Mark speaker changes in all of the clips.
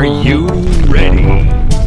Speaker 1: Are you ready?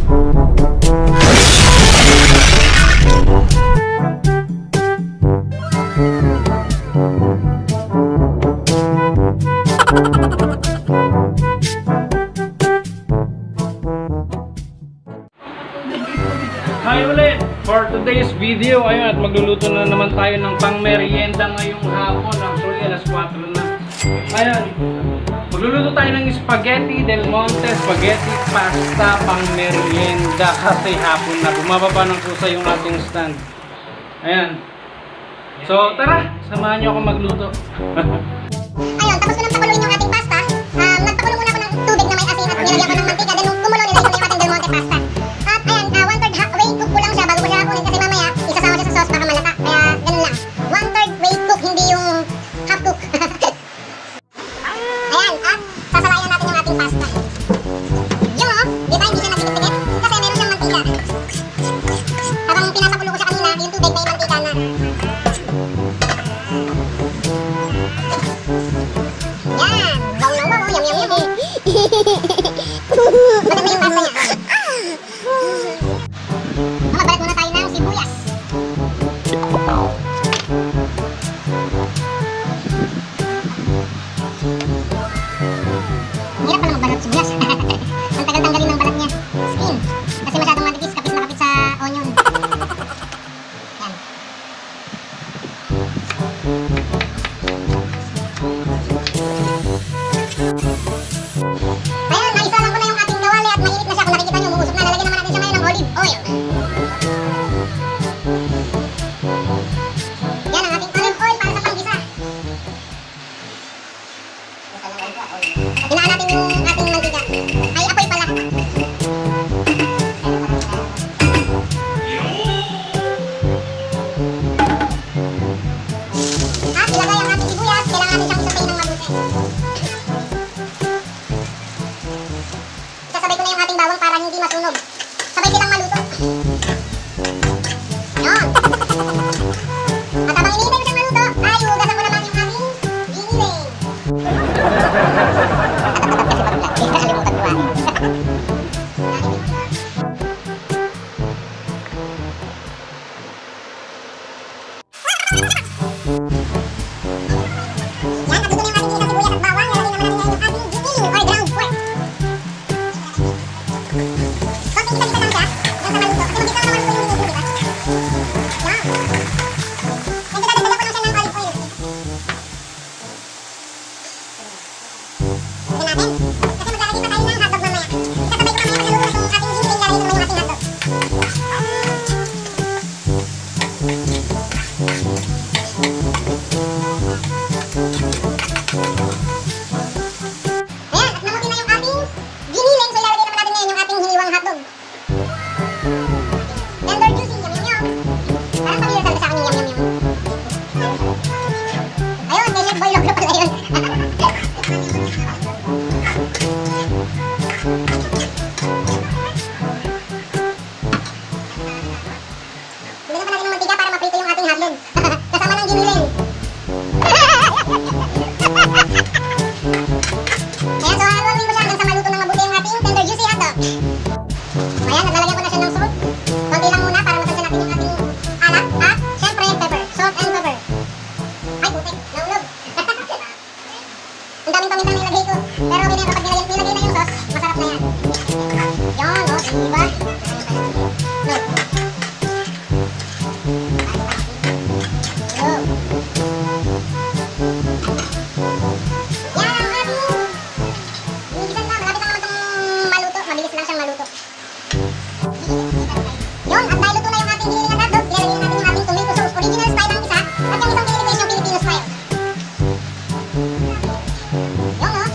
Speaker 2: Hi ulit! For today's video, ayun, at magluluto na naman tayo ng pang-merienda ngayong hapon. Actually, alas 4 na. Ayun, magluluto tayo ng spaghetti del Monte, spaghetti pasta pang-merienda kasi hapon na. Bumababa ng kusa yung ating stand. Ayan. So, tara! Samahan nyo ako magluto.
Speaker 3: Ayun, tapos ko nang pakuluin yung ating pasta. Nagpakulo muna ako ng tubig na may asin at nilagyan ko ng mantika. Then nung kumulo, nilagyan ko yung ating Del Monte pasta. At ayan, 1/3 way cook ko lang siya bago ko siya kunin kasi mamaya isasama siya sa sauce baka malata. Kaya ganun lang. 1/3 way cook, hindi yung half cook. Ayan, at sasabayan natin yung ating pasta. Yung di ba hindi siya nagdikit-dikit? Kasi meron siyang mantika. Habang pinapakulo ko siya kanina, yung tubig may mantika na. Yan! Wow na wow! Yum yum yum! Maganda yung pasta niya. Magbalat muna tayo ng sibuyas. Hirap pala magbalat sibuyas. Ang tagal tanggalin ng balat niya. Skin. Kasi masyadong manipis, kapit na kapit sa onion. Yan. Ayan, naisa lang ko na yung ating kawali at mainit na siya. Kung nakikita nyo, umuusok na. Lalagyan naman natin siya ngayon ng olive oil. Yan ang ating olive oil para sa panggisa. Hinaan natin yung ating mantika. Ay, apoy pala. At ilagay ang ating sibuyas. Kailangan natin siyang isasay ng mabuti. Sasabay ko na yung ating bawang para hindi masunog. Sabay silang maluto. Yun. At habang hinihintay ko siyang maluto, ay hugasan ko naman yung ating giniling. Nakalimutan ko Yan, at luto na yung ating sibuyas at bawang. Lalagyan naman natin yung ating giniling or ground pork. Konting isa-isa lang siya. Yan sa maluto. Kasi mabilis lang naman maluto yung giniling, diba? Yan. And dadagdagan ko lang siya ng olive oil. Tignan natin. Kasi maglalagay pa tayo ng hotdog mamaya. Isasabay ko mamaya pagkaluto ng ating giniling. Lalagay ko naman yung ating hotdog. Ayan, at namuti na yung ating giniling. So ilalagay naman natin ngayon yung ating hiniwang hotdog. Tender juicy, yum yum yum. Parang familiar talaga sa akin yung yum yum yum. Ayun, may chef boy logo pala yun. Bilhin pa natin ng mantika para maprito yung ating hotdog. Kasama ng giniling. Ayan, so haluin ko siya hanggang sa maluto ng mabuti yung ating tender juicy hotdog. Ayan, naglalagyan ko na siya ng salt. Konti lang muna para matansya natin yung ating alak at syempre pepper. Salt and pepper. Ay, putik. Naulog. Ang daming paminta na nilagay ko. Pero okay na yan, kapag nilagay na yung sauce, masarap na yan. Yan, o, diba? No. Go. Yan ang ating inigisan na. Malapit lang naman itong maluto. Mabilis lang siyang maluto. Yun, at dahil luto na yung ating giniling at hotdog, ilalagay na natin yung ating tomato sauce. Original style ang isa. At yung isang giniling yung Filipino style. Yun, o.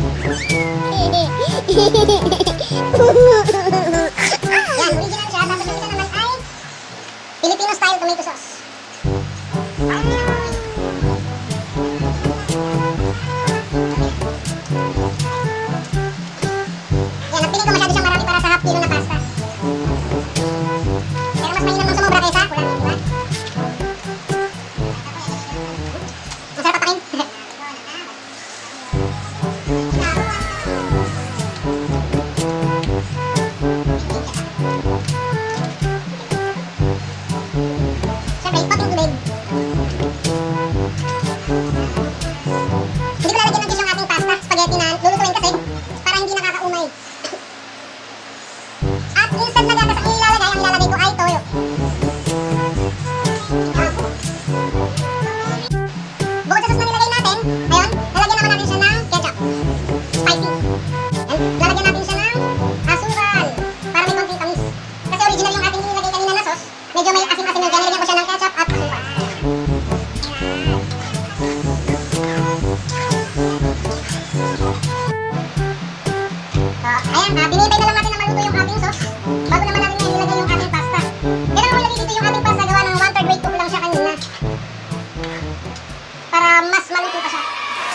Speaker 3: Yan, original siya. Tapos yung isa naman ay Filipino style tomato sauce. Yan, napiling ko masyado siyang marami para sa half kilo na pasta. Pero mas mainam ng sumobra kaysa kulang, diba? Masarap patakin. Ayan, tinintay na lang natin na maluto yung ating sauce bago naman natin ngayon ilagay yung ating pasta. Kailangan mo ilagay dito yung ating pasta, gawa ng 1/3 weight cook lang siya kanina. Para mas maluto pa siya.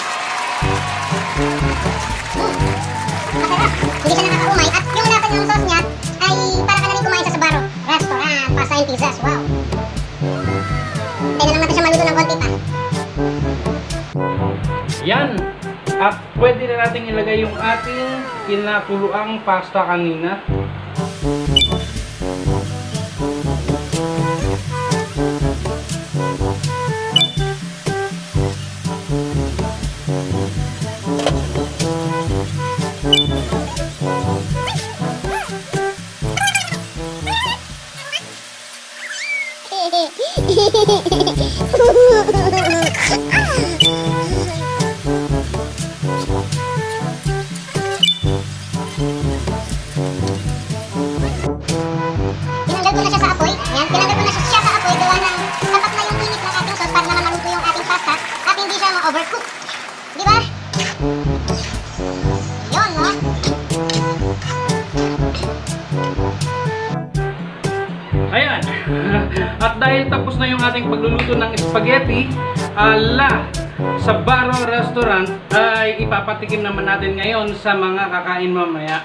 Speaker 3: Masarap. Hindi siya nakakaumay. At yung lasa ng sauce niya ay para ka na rin kumain sa Sbarro Restaurant, Pasta and Pizzas. Wow. Tayo na lang natin siya maluto ng konti pa.
Speaker 2: Yan. At pwede na natin ilagay yung ating kinakuluang pasta kanina.
Speaker 3: Tinanggal ko na siya sa apoy. Ayan, tinanggal ko na siya sa apoy. Gawa ng sapat na yung init ng ating sauce para naman maluto yung ating pasta at hindi siya ma-overcook. Di ba? Yun, no?
Speaker 2: Ayan. At dahil tapos na yung ating pagluluto ng spaghetti ala Sbarro Restaurant, ay ipapatikim naman natin ngayon sa mga kakain mamaya.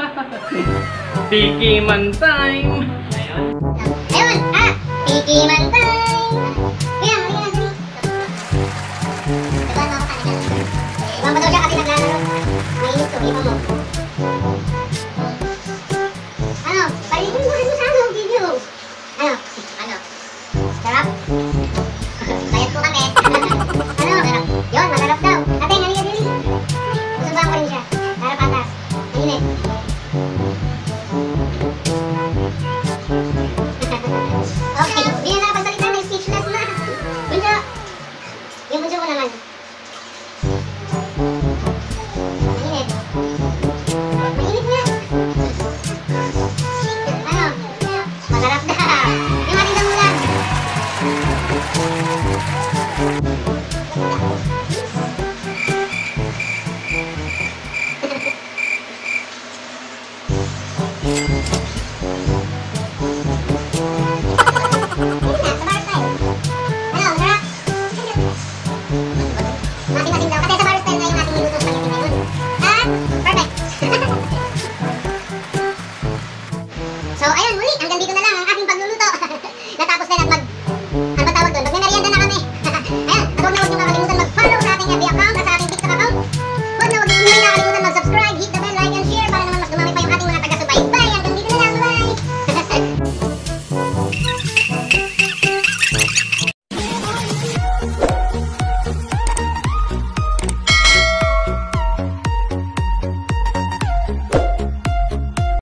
Speaker 2: Tikiman time!
Speaker 3: Ayun, tikiman time! Ayan, halika na, dali. Diba, nakakain ka. Ibang ba daw siya kasi naglalaro? Mainit to, iba mo.